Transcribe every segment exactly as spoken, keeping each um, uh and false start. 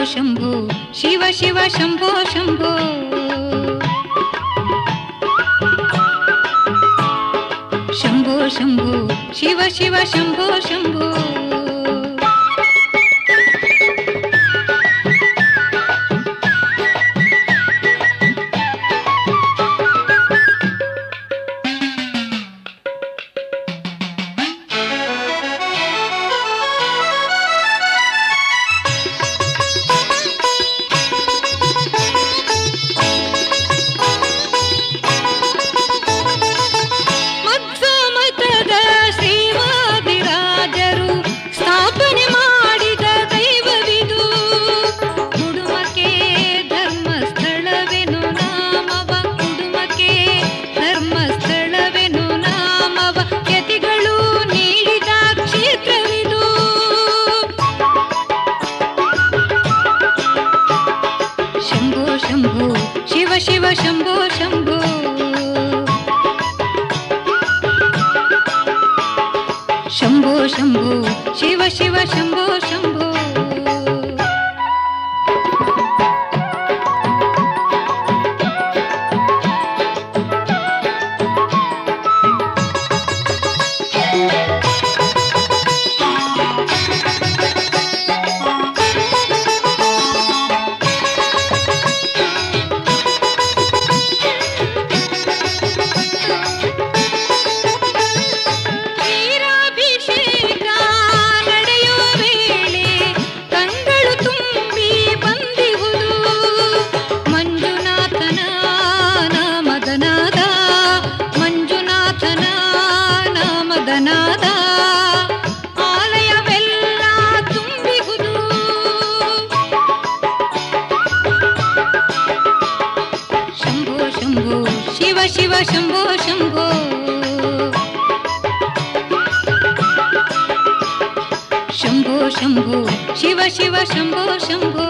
शंभो शिव शिव शंभो शंभो शंभो शंभो शिव शिव शंभो शंभो शिव शंभो शंभो शंभो शंभो शिव शिव शंभो शंभो शिव शिव शंभो शंभो शंभो शंभो शिव शिव शंभो शंभो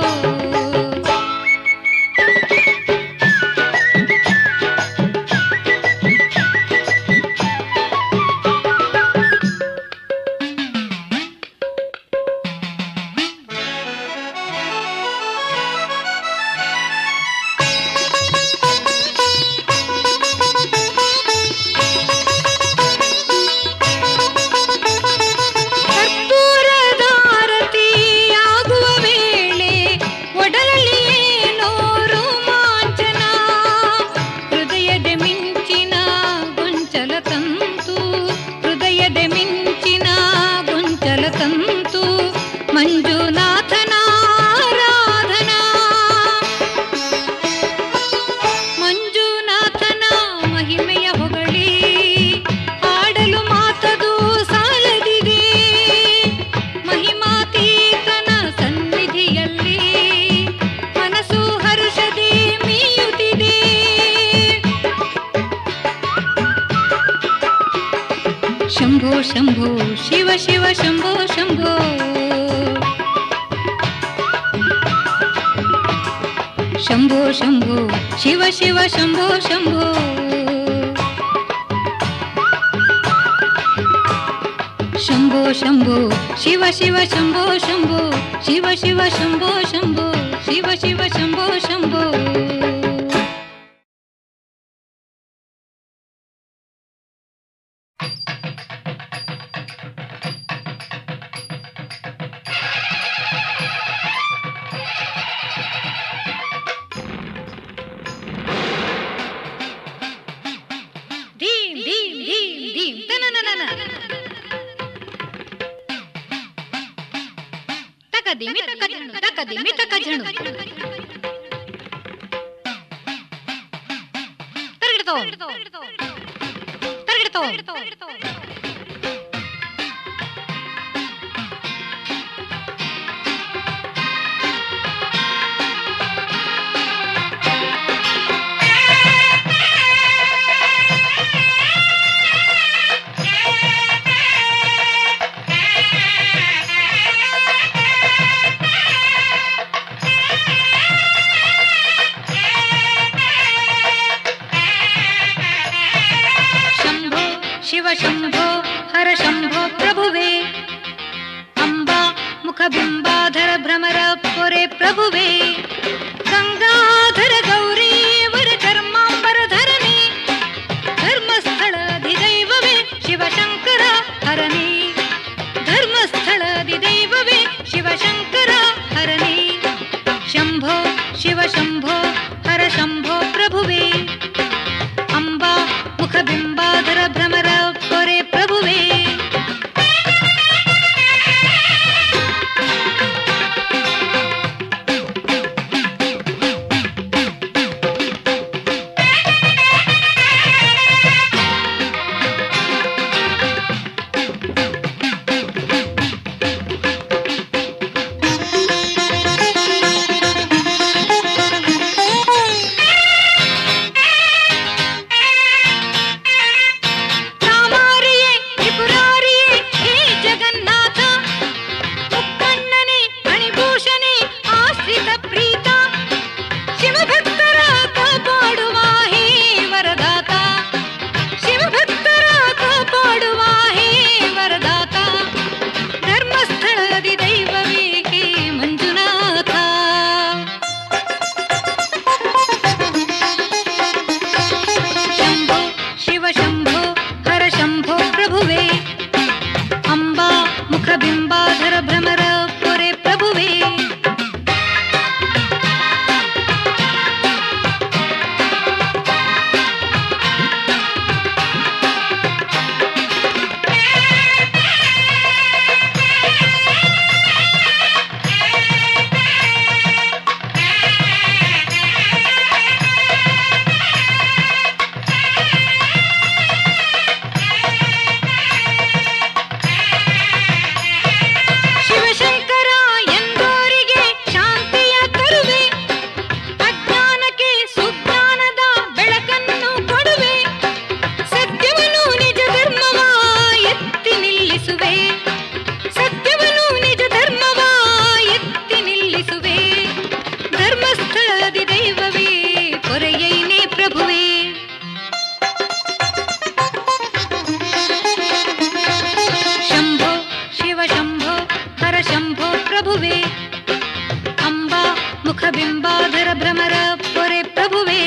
शंभो शंभो शिव शिव शंभो शंभो शंभो शंभो शिव शिव शंभो शंभो शंभो शंभो शिव शिव शंभो शंभो शिव शिव शंभो शंभो शिव शिव शंभो शंभो तकदिमि तकझणु तकदिमि तकझणु तरगिडतो तरगिडतो शिव शंभो हर शंभो प्रभुवे अंबा मुख बिंबाधर भ्रमर ಪೊರೆ ಪ್ರಭುವೇ ಗಂಗಾಧರ ಗೌರೀವರ ಚರ್ಮಾಂಬರ ಧರಣಿ ಧರ್ಮಸ್ಥಳಾಧಿದೈವವೇ ಶಿವಶಂಕರ ಹರಣಿ ಧರ್ಮಸ್ಥಳಾಧಿದೈವವೇ ಶಿವಶಂಕರ ಹರಣಿ ಶಂಭೋ ಶಿವ ಶಂಭೋ ಹರ ಶಂಭೋ ಪ್ರಭುವೇ ಅಂಬಾ ಮುಖಬಿಂಬಾಧರ ಭ್ರಮರ ಪೊರೆ ಪ್ರಭುವೇ ಮುಖಬಿಂಬಾಧರ ಭ್ರಮರ ಪೊರೆ ಪ್ರಭುವೇ ಅಂಬಾ ಮುಖಬಿಂಬಾಧರ ಭ್ರಮರ ಪೊರೆ ಪ್ರಭುವೇ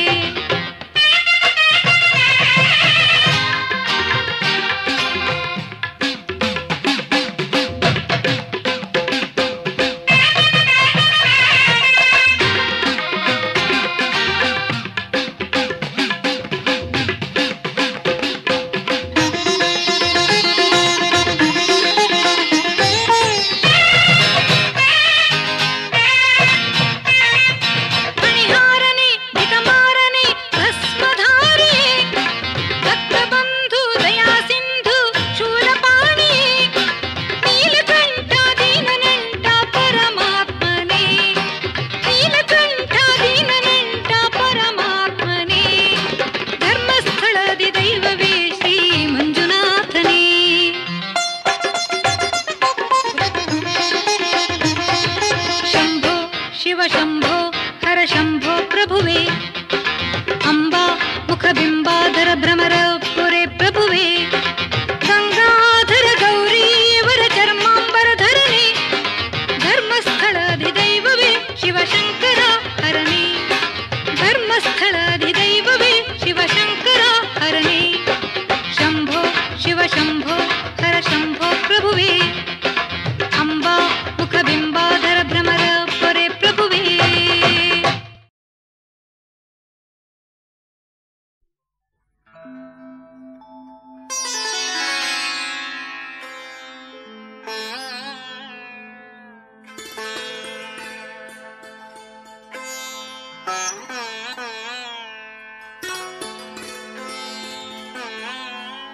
ಶಿವ ಶಂಭೋ ಹರ ಶಂಭೋ ಪ್ರಭುವೇ ಅಂಬಾ ಮುಖಬಿಂಬಾಧರ ಭ್ರಮರ ಪೊರೆ ಪ್ರಭುವೇ ಗಂಗಾಧರ ಗೌರೀವರ ಚರ್ಮಾಂಬರ ಧರಣಿ ಧರ್ಮಸ್ಥಳಾಧಿದೈವವೇ ಶಿವಶಂಕರ ಹರಣಿ ಧರ್ಮಸ್ಥಳಾಧಿದೈವವೇ ಶಿವಶಂಕರ ಹರಣಿ ಶಂಭೋ ಶಿವ ಶಂಭೋ ಹರ ಶಂಭೋ ಪ್ರಭುವೇ ಅಂಬಾ ಮುಖಬಿಂಬಾಧರ ಭ್ರಮರ ಪೊರೆ ಪ್ರಭುವೇ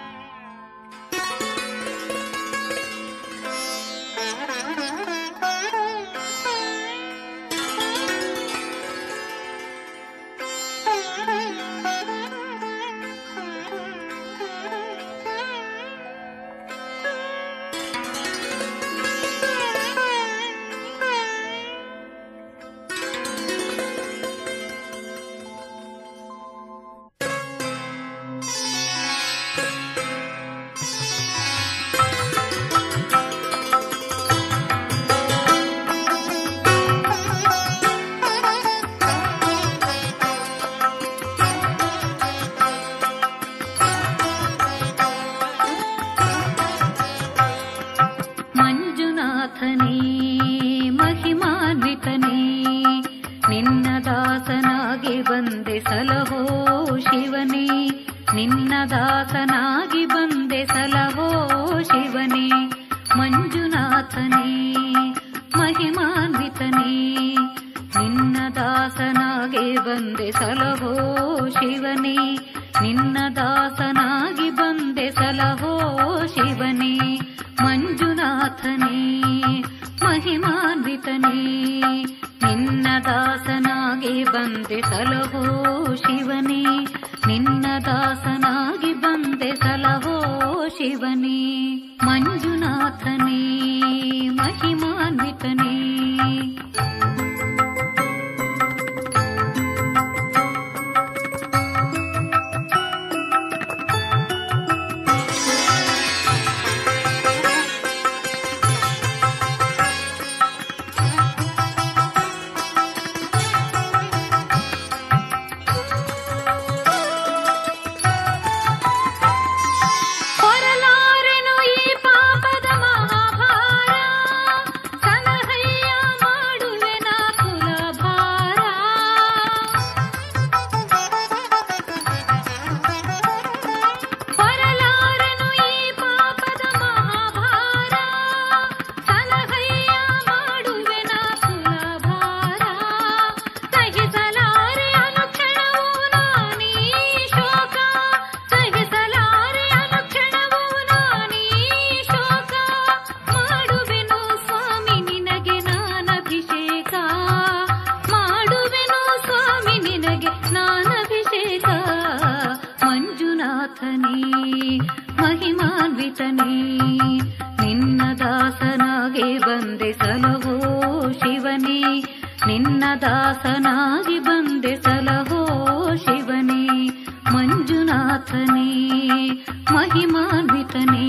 Thank you. ಮಹಿಮಾನ್ವಿತನೇ ನಿನ್ನ ದಾಸನಾಗಿ ಬಂದೆ ಸಲಹೋ ಶಿವನೇ, ನಿನ್ನ ದಾಸನಾಗಿ ಬಂದೆ ಸಲಹೋ ಶಿವನೇ. ಮಂಜುನಾಥನೇ ಮಹಿಮಾನ್ವಿತನೇ ನಿನ್ನ ದಾಸನಾಗಿ ಬಂದೆ ಸಲಹೋ ಶಿವನೇ, ನಿನ್ನ ದಾಸನಾಗಿ ಬಂದೆ ಸಲಹೋ ಶಿವನೇ. ಮಂಜುನಾಥನೇ ಮಹಿಮಾನ್ವಿತನೇ ನಿನ್ನ ದಾಸನಾಗಿ ಬಂದೆ ಸಲಹೋ ಶಿವನೇ, ನಿನ್ನ ದಾಸನಾಗಿ ಬಂದೆ ಸಲಹೋ ಶಿವನೇ. ಮಂಜುನಾಥನೇ ಮಹಿಮಾನ್ವಿತನೇ. ಮಹಿಮಾನ್ವಿತನೇ ನಿನ್ನ ದಾಸನಾಗಿ ಬಂದೆ ಸಲಹೋ ಶಿವನೇ, ನಿನ್ನ ದಾಸನಾಗಿ ಬಂದೆ ಸಲಹೋ ಶಿವನೇ. ಮಂಜುನಾಥನೇ ಮಹಿಮಾನ್ವಿತನೇ.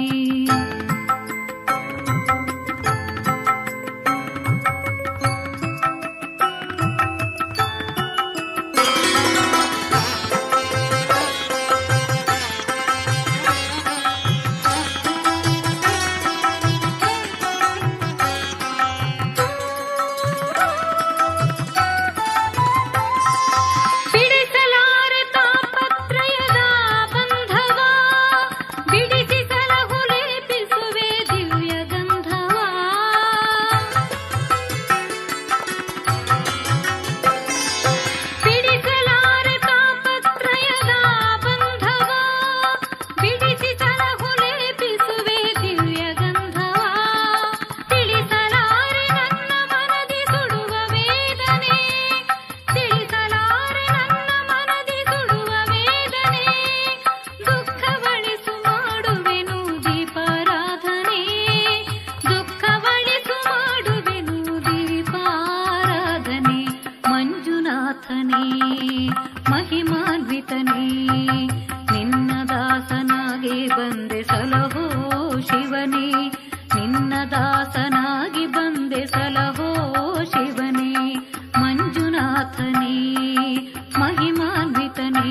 ಮಹಿಮಾನ್ವಿತನೇ ನಿನ್ನ ದಾಸನಾಗಿ ಬಂದೆ ಸಲಹೋ ಶಿವನೇ, ನಿನ್ನ ದಾಸನಾಗಿ ಬಂದೆ ಸಲಹೋ ಶಿವನೇ. ಮಂಜುನಾಥನೇ ಮಹಿಮಾನ್ವಿತನೇ.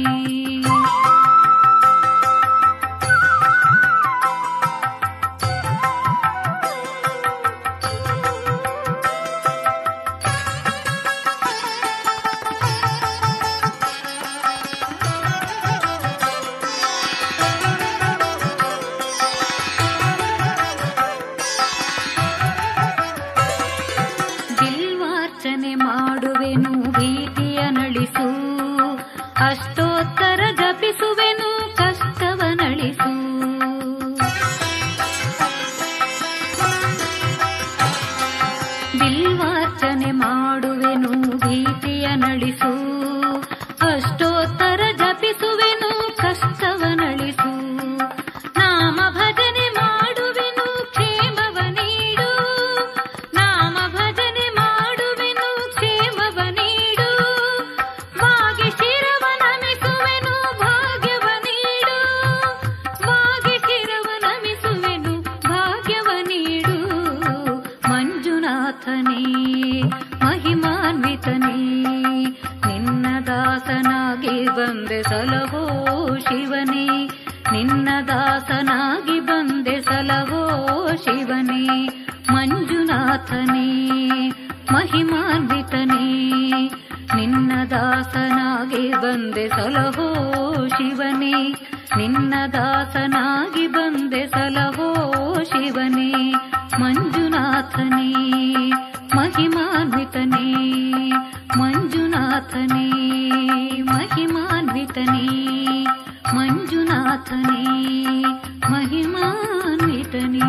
ಮಾಡುವೆನು ಭೀತಿಯ ನಳಿಸು, ಅಷ್ಟೋತ್ತರ ಜಪಿಸುವೆನು ಕಷ್ಟವ ನಳಿಸು. ಬಿಲ್ವಾರ್ಚನೆ ಮಾಡುವೆನು ಭೀತಿಯ ನಳಿಸು, ಅಷ್ಟೋತ್ತರ ಜಪಿಸುವೆನು ಕಷ್ಟವ ನಳಿಸು. ನಾಮ ಭಜನೆ ಮಾಡುವೆನು ಕ್ಷೇಮವ ನೀಡು, ನಾಮ ಭಜನೆ ಮಾಡುವೆನು ಕ್ಷೇಮವ ನೀಡು. ಬಾಗಿ ಶಿರವ ನಮಿಸುವೆನು ಭಾಗ್ಯವ ನೀಡು, ಬಾಗಿ ಶಿರವ ನಮಿಸುವೆನು ಭಾಗ್ಯವ ನೀಡು. ಮಂಜುನಾಥನೇ ಮಹಿಮಾನ್ವಿತನೇ ನಿನ್ನ ಮಂಜುನಾಥನೇ ಮಹಿಮಾನ್ವಿತನೇ ನಿನ್ನ ದಾಸನಾಗಿ ಬಂದೆ ಸಲಹೋ ಶಿವನೇ ನಿನ್ನ ದಾಸನಾಗಿ ಬಂದೆ ಸಲಹೋ ಶಿವನೇ ಮಂಜುನಾಥನೇ ಮಹಿಮಾನ್ವಿತನೇ ಮಂಜುನಾಥನೇ ಮಹಿಮಾನ್ವಿತನೇ ಮಂಜುನಾಥನೇ ಮಹಿಮಾನ್ವಿತನೇ.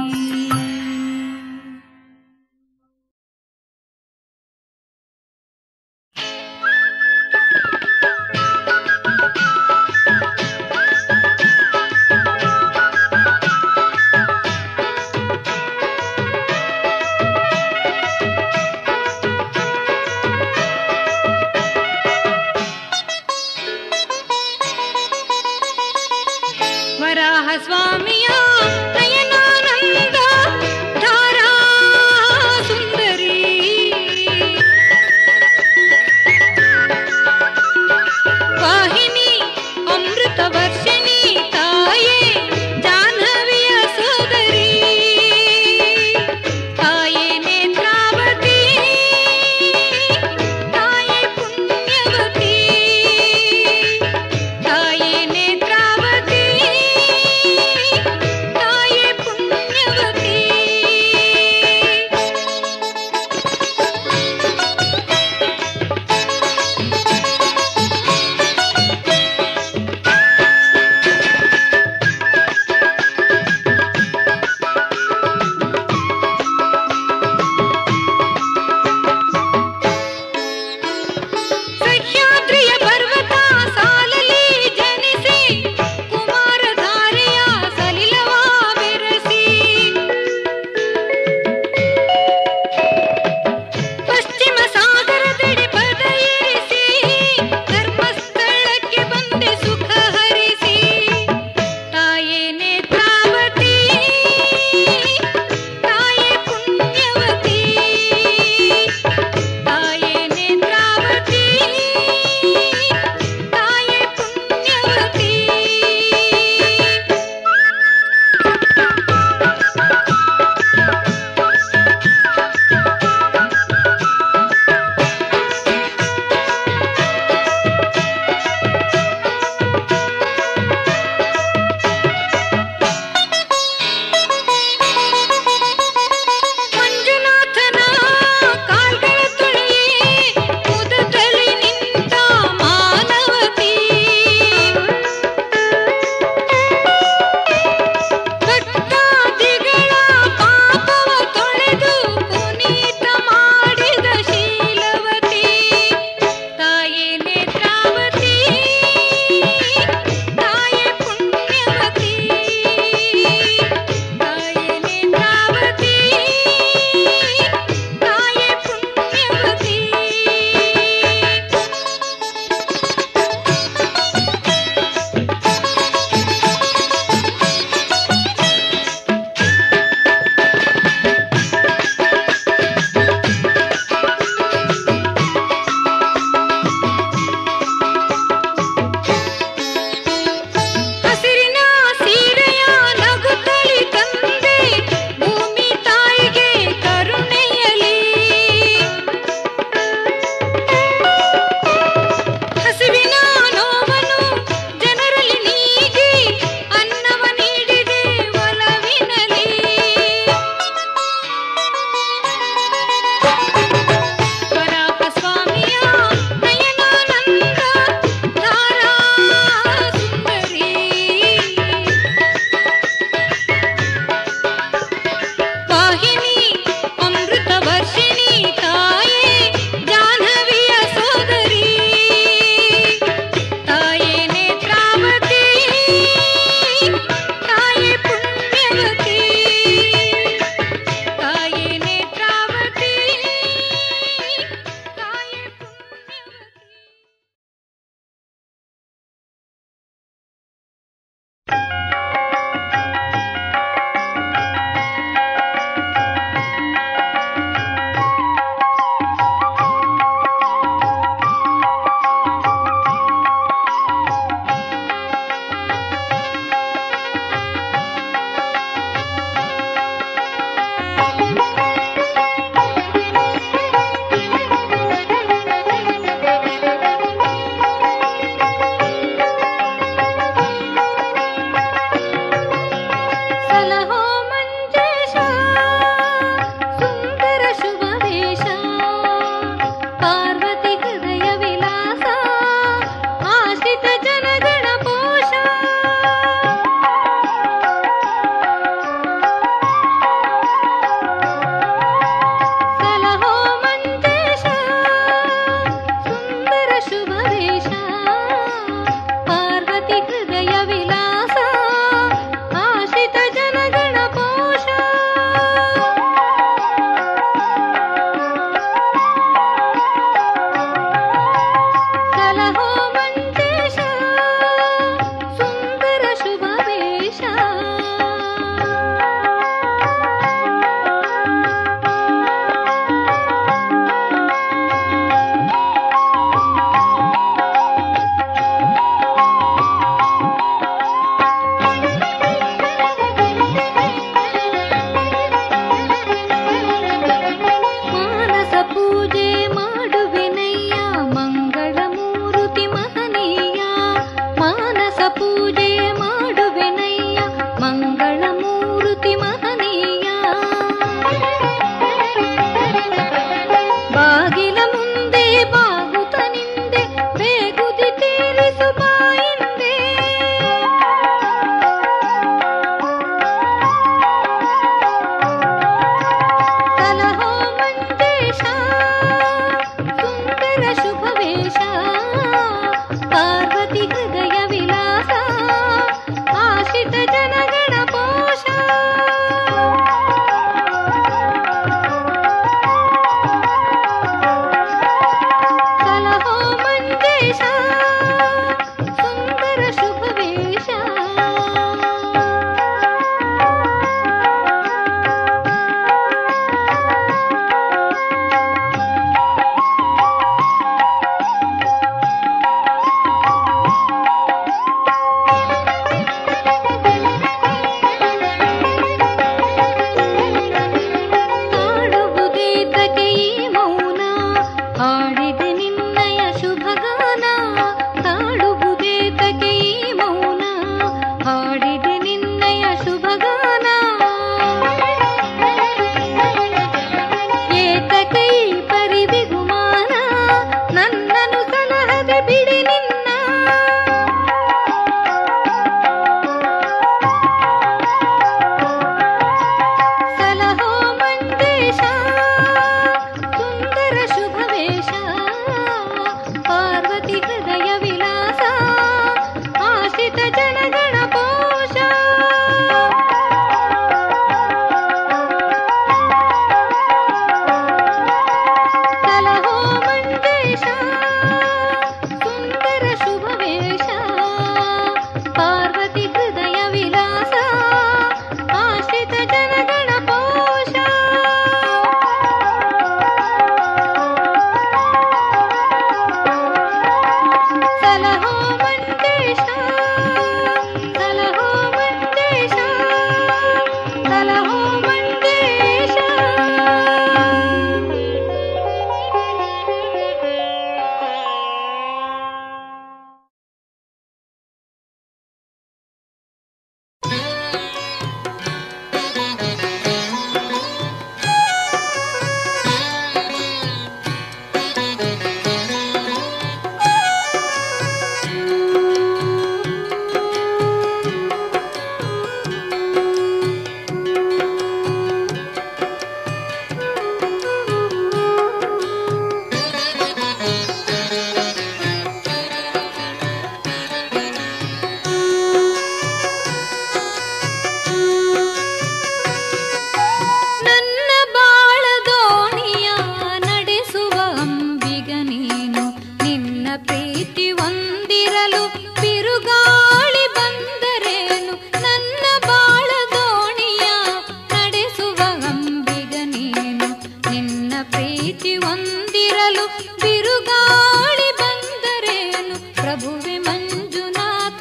ಪ್ರೀತಿ ಹೊಂದಿರಲು ಬಿರುಗಾಳಿ ಬಂದರೇನು ಪ್ರಭುವೆ ಮಂಜುನಾಥ.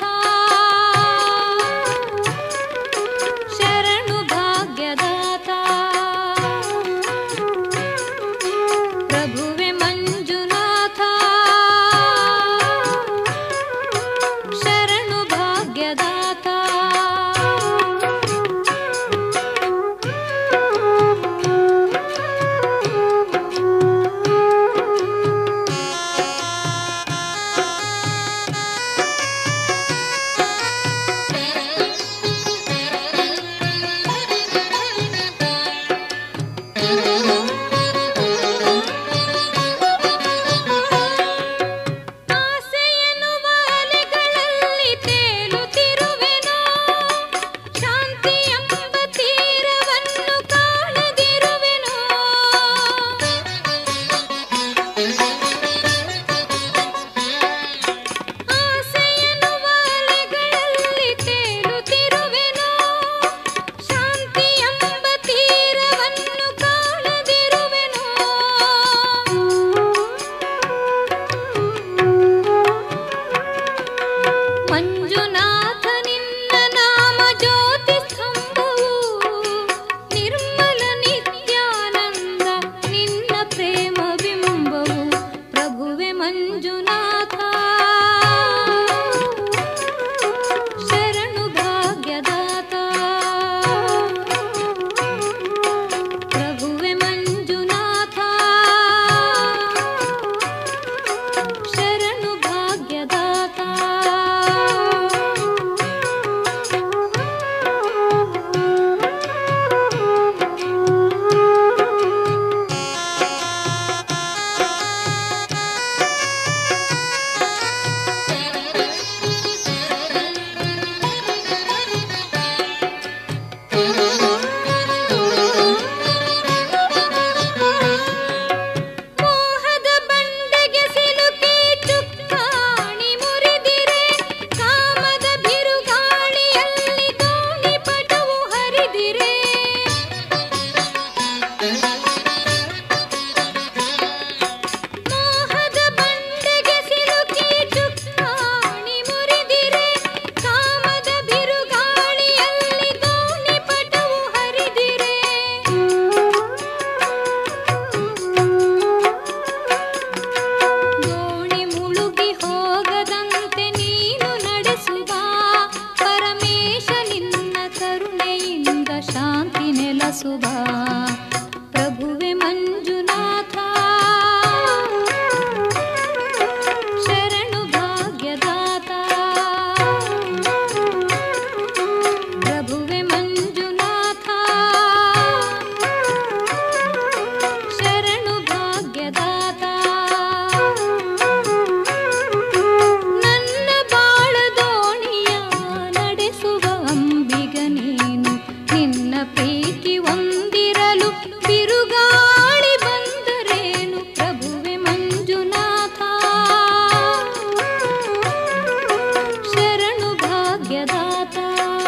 ಶರಣು ಭಾಗ್ಯದಾತ ಪ್ರಭುವೆ ಮಂಜುನಾಥ. ಶರಣು ಭಾಗ್ಯದಾತ. ಮಂಜುನಾಥ ನಿನ್ನ ನಾಮ ಜ್ಯೋತಿ ಸ್ತಂಭವು, ನಿರ್ಮಲ ನಿತ್ಯಾನಂದ ನಿನ್ನ ಪ್ರೇಮ ಬಿಂಬವು ಪ್ರಭುವೆ ಮಂಜುನಾಥ. ಶರಣು ಭಾಗ್ಯದಾತ ಪ್ರಭುವೆ ಮಂಜುನಾಥ. ಶರಣು ಭಾಗ್ಯದಾತ. ಮೋಹದ ಬಂಡೆಗೆ ಸಿಲುಕಿ ಚುಕ್ಕಾಣಿ ಮುರಿದಿರೆ, ಕಾಮದ ಬಿರುಗಾಳಿಯಲ್ಲಿ ದೋಣಿ ಪಟವು ಹರಿದಿರೆ. ಮೋಹದ ಬಂಡೆಗೆ ಸಿಲುಕಿ ಚುಕ್ಕಾಣಿ ಮುರಿದಿರೆ, ಕಾಮದ ಬಿರುಗಾಳಿಯಲ್ಲಿ ದೋಣಿ ಪಟವು ಹರಿದಿರೆ. ದೋಣಿ ಮುಳುಗಿ ಹೋಗದಂತೆ ನೀನು ನಡೆಸುವ ಪರಮೇಶ ನಿನ್ನ ಕರುಣೆಯಿಂದ ಶಾಂತಿ ನೆಲೆಸುವ ಪ್ರಭುವೆ ಮಂಜುನಾಥ. ಶರಣು ಭಾಗ್ಯದಾತ ಪ್ರಭುವೆ ಮಂಜುನಾಥ. ಶರಣು ಭಾಗ್ಯದಾತ. ನನ್ನ ಬಾಳ ದೋಣಿಯ ನಡೆಸುವ ಅಂಬಿಗ ನೀನು, ನಿನ್ನ ಪ್ರೀತಿ ಹೊಂದಿರಲು ಬಿರುಗಾಳಿ ಬಂದರೇನು ಪ್ರಭುವೆ ಮಂಜುನಾಥ. ಶರಣು ಭಾಗ್ಯದಾತ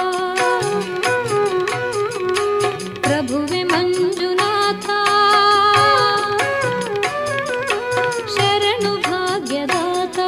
ಪ್ರಭುವೆ ಮಂಜುನಾಥ. ಶರಣು ಭಾಗ್ಯದಾತ.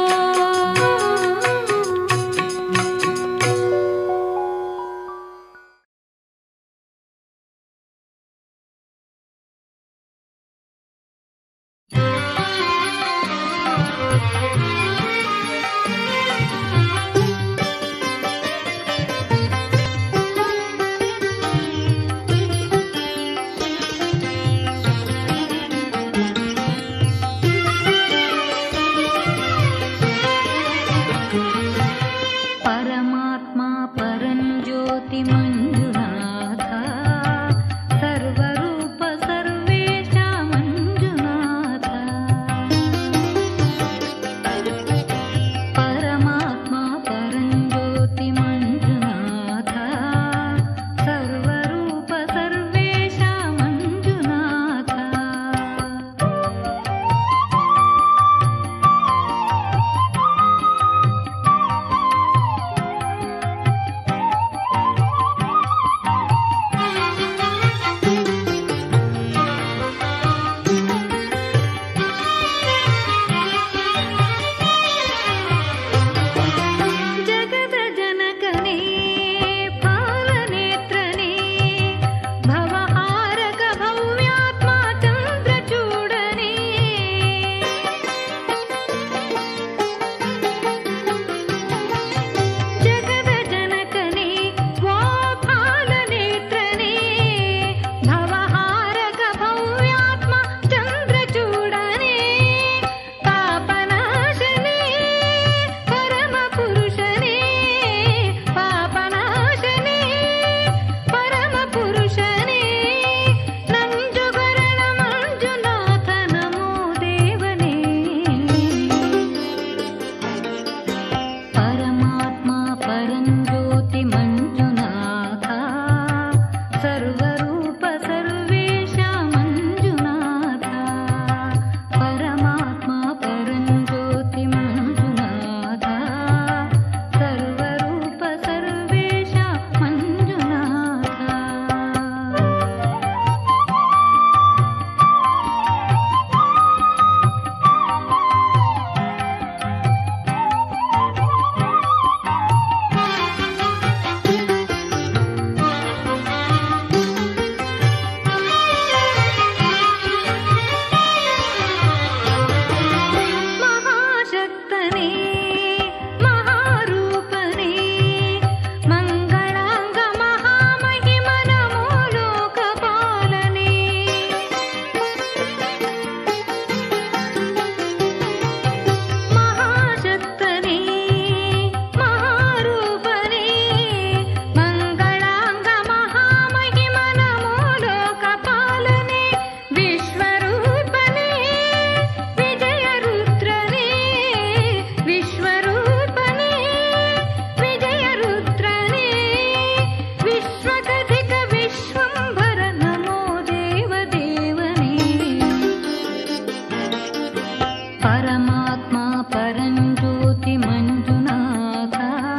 ಪರಮಾತ್ಮ ಪರಂಜ್ಯೋತಿ ಮಂಜುನಾಥ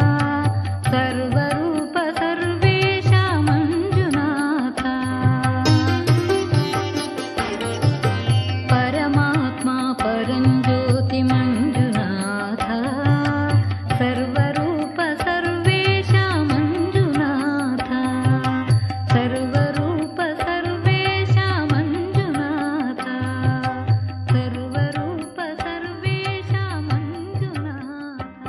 ಸರ್ವರೂಪ ಸರ್ವೇಶ ಮಂಜುನಾಥ. ಪರಮಾತ್ಮ ಪರಂಜ್ಯೋತಿ ಮಂಜುನಾಥ ಸರ್ವರೂಪ ಸರ್ವೇಶ ಮಂಜುನಾಥ ಸರ್ವರೂಪ ಸರ್ವೇಶ ಮಂಜುನಾಥ ಸರ್ವರೂಪ ಸರ್ವೇಶ ಮಂಜುನಾಥ.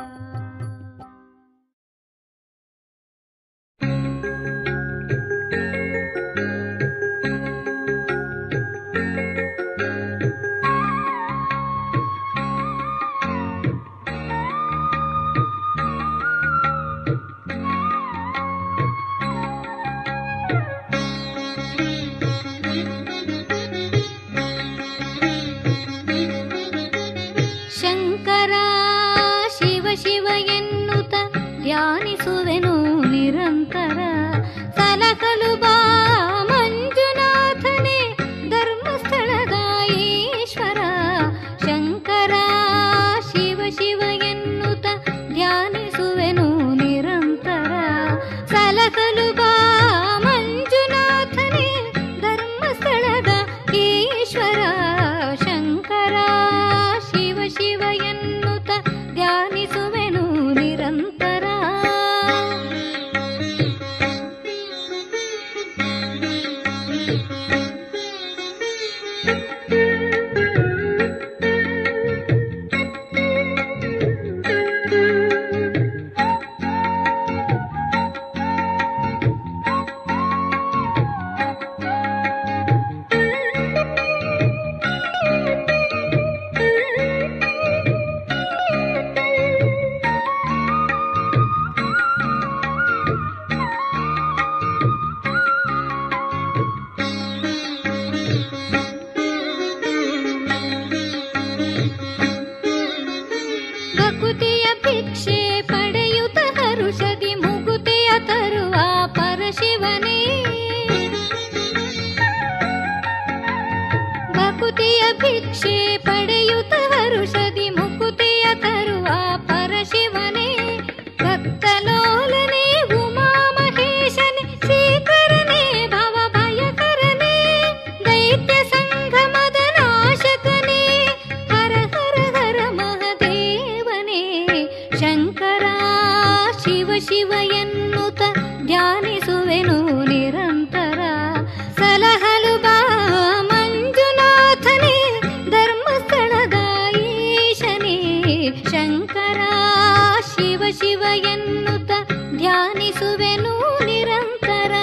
ಶಂಕರ ಶಿವ ಶಿವ ಎನ್ನುತ್ತ ಧ್ಯಾನಿಸುವೆನು ನಿರಂತರ ಸಲಕಲು ಬಾ ಮಂಜುನಾಥನೇ ಧರ್ಮಸ್ಥಳದ ಈಶ್ವರ. ಶಂಕರ ಶಿವ ಶಿವ ಎನ್ನುತ್ತ ಧ್ಯಾನಿಸುವೆನು ನಿರಂತರ ಸಲಕಲು ಬಾ ಮಂಜುನಾಥನೇ ಧರ್ಮಸ್ಥಳದ ಈಶ್ವರ. ಶಂಕರ ಶಿವ ಶಿವ ಎನ್ನುತ್ತ ಧ್ಯಾನಿಸುವೆನು ನಿರಂತರ. ಭಕುತಿಯ ಭಿಕ್ಷೆ ಪಡೆಯುತ್ತ ಹರುಷದಿ ಮುಗುತಿಯ ತರುವ ಪರಶಿವನೇ. ಭಕುತಿಯ ಭಿಕ್ಷೆ ಪಡೆಯುತ್ತ ಹರುಷದಿ ಮುಕುತಿಯ ತರುವ ಪರಶಿವನೇ. ಭಕ್ತಲೋಲನೆ ಉಮಾ ಮಹೇಶನೇ ಶ್ರೀಕರನೇ ಭವ ಭಯಕರನೇ ದೈತ್ಯ ಸಂಗಮದ ನಾಶಕನೇ ಹರ ಹರ ಹರ ಮಹದೇವನೇ. ಶಂಕರ ಶಿವ ಶಿವ ಎನ್ನುತ್ತ ಧ್ಯಾನಿಸುವೆನು ನಿರಂತರ ಸಲಹಲು ಬಾ ಮಂಜುನಾಥನೇ ಧರ್ಮಸ್ಥಳದ ಈಶನೇ. ಶಂಕರ ಶಿವ ಶಿವ ಎನ್ನುತ್ತ ಧ್ಯಾನಿಸುವೆನು ನಿರಂತರ.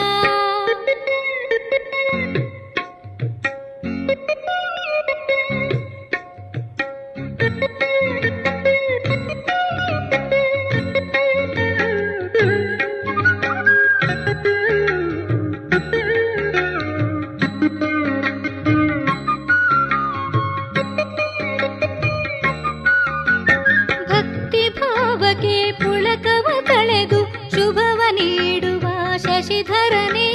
ಭಕ್ತಿ ಭಾವಕ್ಕೆ ಪುಳಕವ ಕಳೆದು ಶುಭವ ನೀಡುವ ಶಶಿಧರನೇ.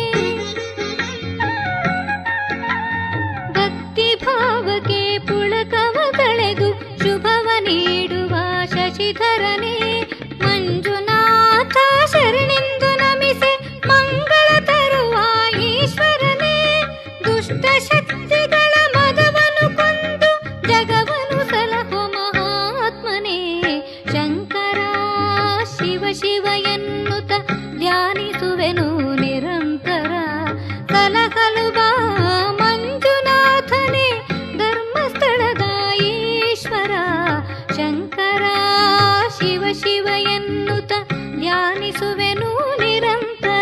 ಭಕ್ತಿ ಭಾವಕ್ಕೆ ಪುಳಕವ ಕಳೆದು ಶುಭವ ನೀಡುವ ಶಶಿಧರನೇ. ಮಂಜುನಾಥ ಶರಣೆಂದು ನಮಿಸೆ ಮಂಗಳ ತರುವ ಈಶ್ವರನೇ. ದುಷ್ಟ ಶಕ್ತಿಗಳ ಮದವನ್ನು ಕೊಂದು ಜಗವನ್ನು ಸಲಹೋ ಮಹಾತ್ಮನೇ. ಶಂಕರ ಶಿವ ಶಿವ ಎನ್ನುತ್ತ ಧ್ಯಾನಿಸುವೆನು ನಿರಂತರ ಸಲಹಲು ಬಾ ಮಂಜುನಾಥನೇ ಧರ್ಮಸ್ಥಳದ ಈಶ್ವರ. ಶಂಕರ ಶಿವ ಶಿವ ಎನ್ನುತ್ತ ಧ್ಯಾನಿಸುವೆನು ನಿರಂತರ.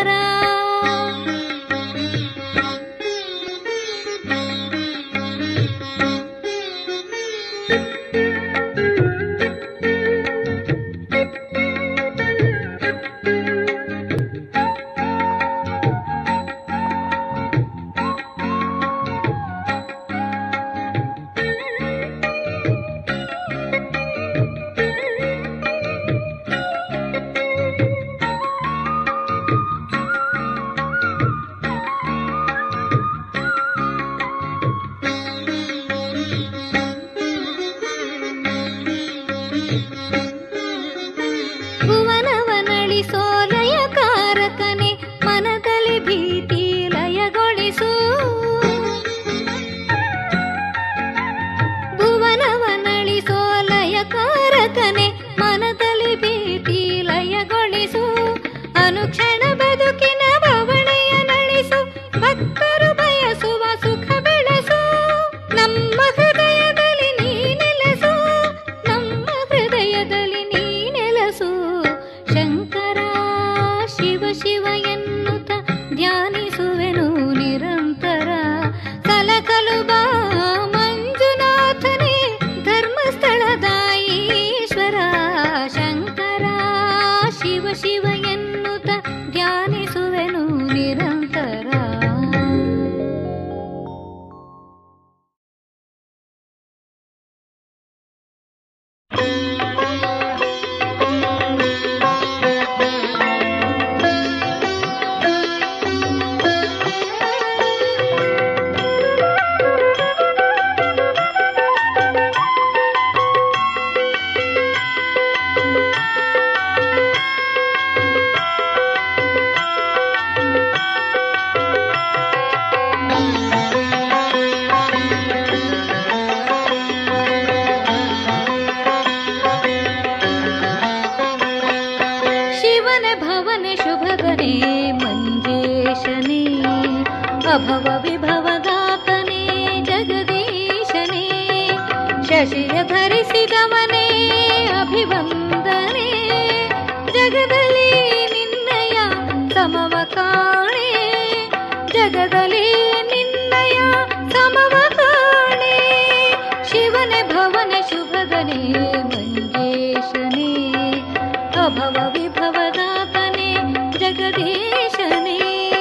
ಶಶಿಯ ಧರಿಸಿದವನೇ ಅಭಿವಂದನೆ, ಜಗದಲ್ಲಿ ನಿನ್ನಯ ಸಮವ ಕಾಣೆ, ಜಗದಲ್ಲಿ ನಿನ್ನಯ ಸಮವ ಕಾಣೆ. ಶಿವನೇ ಭವನ ಶುಭದನೇ ಮಂಜೇಶನೇ, ಅಭವ ವಿಭವದಾತನೇ ಜಗದೀಶನೇ.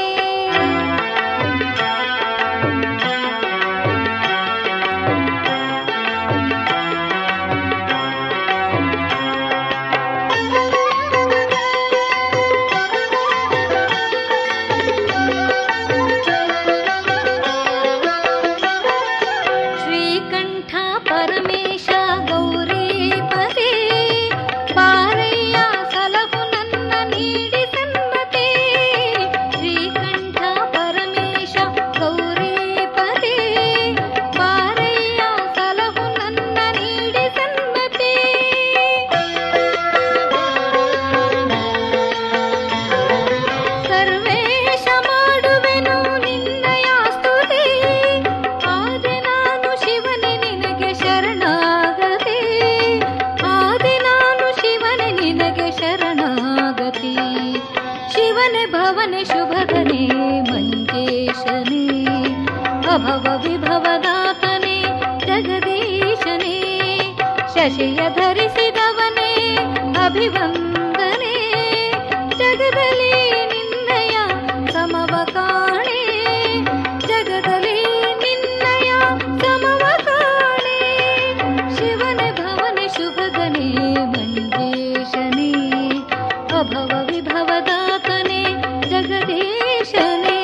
ಅಭವ ವಿಭವದಾತನೇ ಜಗದೀಶನೇ, ಶಶಿಯ ಧರಿಸಿದವನೇ ಅಭಿವಂದನೆ, ಜಗದಲ್ಲಿ ನಿನ್ನಯ ಸಮವ ಕಾಣೆ, ಜಗದಲ್ಲಿ ನಿನ್ನಯ ಸಮವ ಕಾಣೆ. ಶಿವನೇ ಭವನೆ ಶುಭಗನೇ ಮಂಜೇಶನೇ, ಅಭವ ವಿಭವದಾತನೇ ಜಗದೀಶನೇ.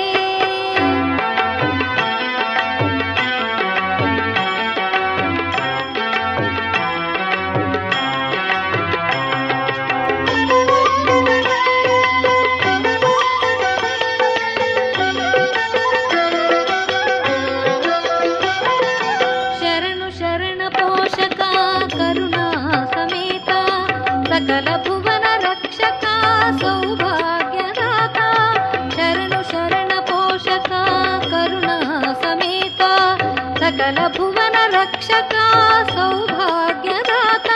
सकल भुवन रक्षक सौभाग्यदाता, शरणु शरण पोषक करुणा समेत, सकल भुवन रक्षक सौभाग्यदाता.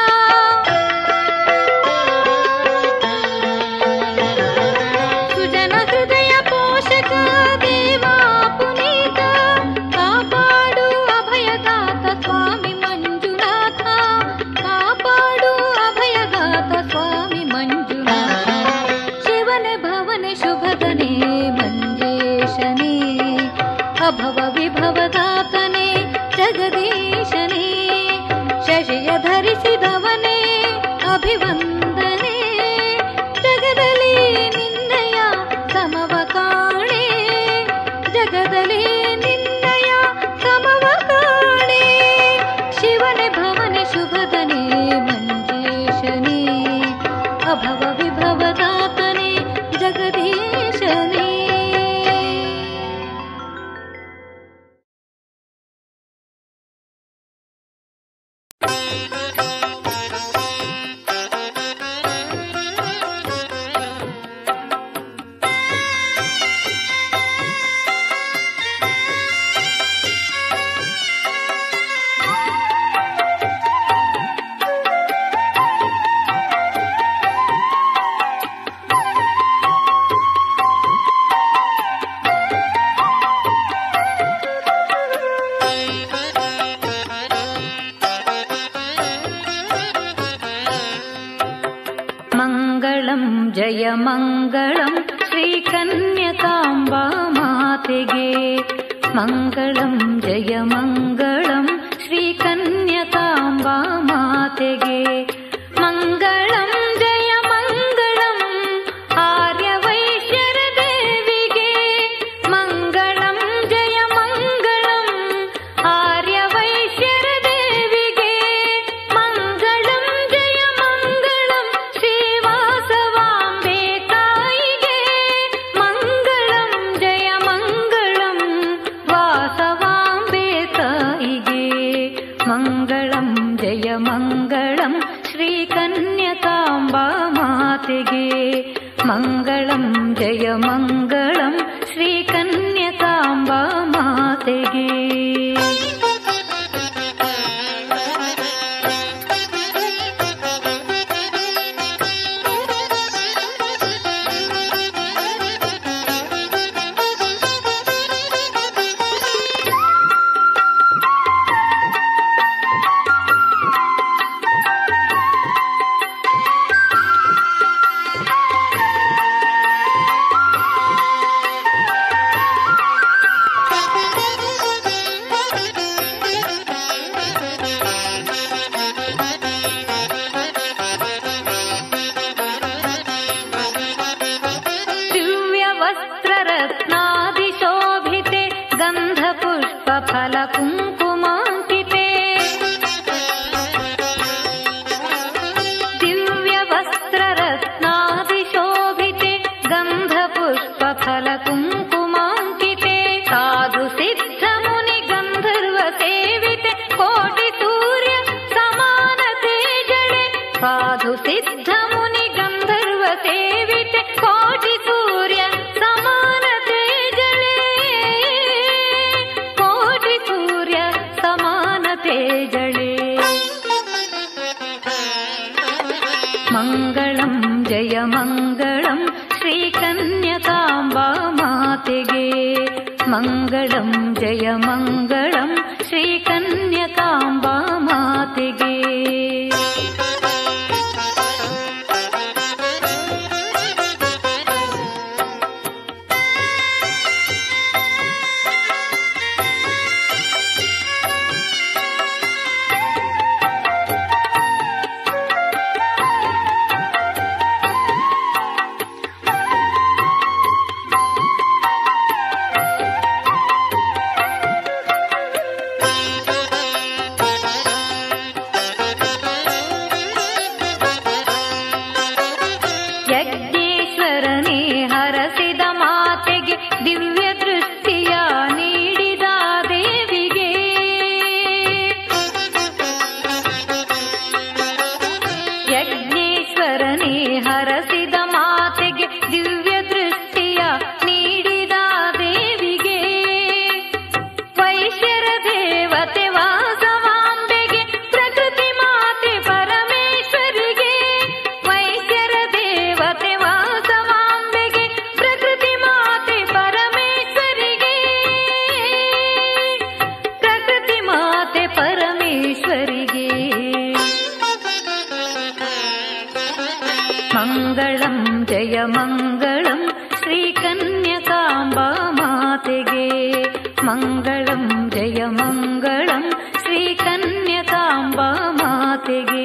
सुजन हृदय पोषक देवा पुनीत, कापाडु अभयदात स्वामी मंजुनाथ, कापाडु अभयदात स्वामी मंजुनाथ. शिवने भवने शुभदने मंजेशने, अभव विभवदातने जगदीशने, शशिय धरिसिदवने अभिವಂದನೆ, ಜಗದಲ್ಲಿ ನಿನ್ನಯ ಸಮವ ಕಾಣೆ, ಜಗದಲ್ಲಿ ನಿನ್ನಯ ಸಮವ ಕಾಣೆ. ಶಿವನೇ ಭವನೆ ಶುಭದನೆ ಮಂಜೇಶನೇ, ಅಭವ ವಿಭವದಾತನೆ ಜಗದೀಶನೇ. ಜಯ ಮಂಗಳಂ ಶ್ರೀ ಕನ್ಯಕಾಂಬಾ ಮಾತೆಗೆ, ಮಂಗಳಂ ಜಯ ಮಂಗಳಂ ಶ್ರೀ ಕನ್ಯಕಾಂಬಾ ಮಾತೆಗೆ, ಮಂಗಳಂ ಜಯ ಮಂಗಳಂ ಆರ್ಯ ವೈಶ್ಯರ ದೇವಿಗೆ, ಮಂಗಳಂ ಜಯ ಮಂಗಳಂ ಆರ್ಯ ವೈಶ್ಯರ ದೇವಿಗೆ, ಮಂಗಳಂ ಜಯ ಮಂಗಳಂ ಶ್ರೀವಾಸವಾಂಬೆ ತಾಯಿಗೆ, ಮಂಗಳಂ ಜಯ ಮಂಗಳಂ ವಾಸವಾಂಬೆ ತಾಯಿಗೆ, ಮಂಗಳಂ ಜಯ ಮಂಗಳಂ ಶ್ರೀ ಕನ್ಯಕಾಂಬಾ ಮಾತೆಗೆ, ಮಂಗಳಂ ಜಯ ಮಂಗಳಂ ಶ್ರೀ ಕನ್ಯಕಾಂಬಾ ಮಾತೆಗೆ. ಸಿದ್ಧ ಮುನಿ ಗಂಧರ್ವ ಸೇವಿತೆ ಕೋಟಿ ಸೂರ್ಯ ಸಮಾನ ತೇಜಳೆ ಕೋಟಿ ಸೂರ್ಯ ಸಮಾನ ತೇಜಳೆ ಮಂಗಳಂ ಜಯ ಮಂಗಳಂ ಶ್ರೀ ಕನ್ಯಕಾಂಬಾ ಮಾತೆಗೆ ಮಂಗಳಂ ಜಯ ಮಂಗಳಂ ಶ್ರೀ ಕನ್ಯಕಾಂಬಾ ಮಾತೆಗೆ ಮಂಗಳಂ ಜಯ ಮಂಗಳಂ ಶ್ರೀ ಕನ್ಯಕಾಂಬಾ ಮಾತೆಗೆ ಮಂಗಳಂ ಜಯ ಮಂಗಳಂ ಶ್ರೀ ಕನ್ಯಕಾಂಬಾ ಮಾತೆಗೆ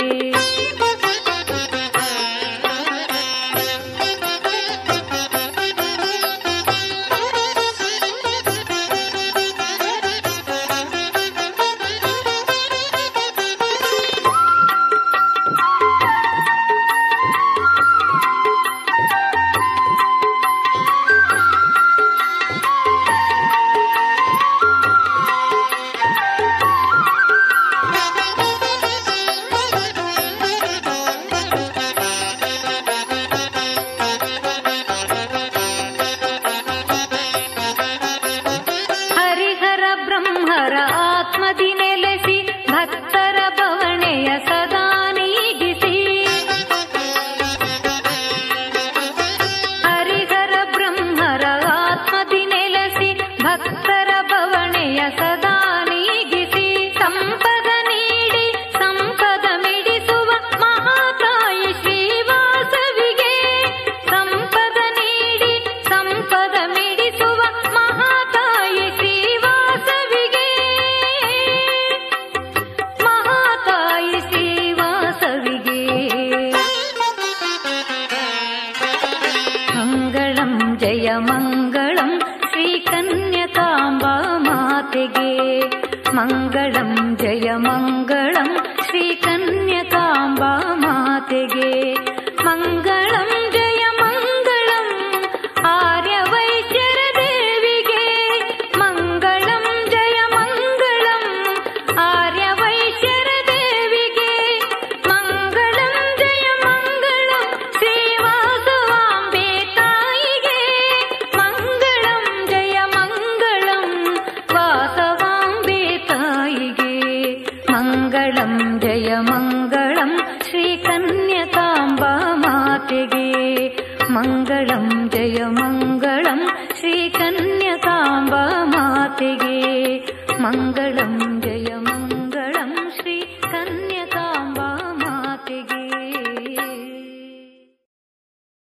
ಮಂಗಳಂ ಜಯ ಮಂಗಳಂ ಶ್ರೀ ಕನ್ಯಕಾಂಬಾ ಮಾತೆಗೆ ಮಂಗಳಂ ಜಯ ಮಂಗಳಂ ಆರ್ಯ ವೈಶ್ಯರ ದೇವಿಗೆ ಮಂಗಳಂ ಜಯ ಮಂಗಳಂ ಆರ್ಯ ವೈಶ್ಯರ ದೇವಿಗೆ ಮಂಗಳಂ ಜಯ ಮಂಗಳಂ ಶ್ರೀವಾಸವಾಂಬೆ ತಾಯಿಗೆ ಮಂಗಳಂ ಜಯ ಮಂಗಳಂ ವಾಸವಾಂಬೆ ತಾಯಿಗೆ ಮಂಗಳಂ ಜಯ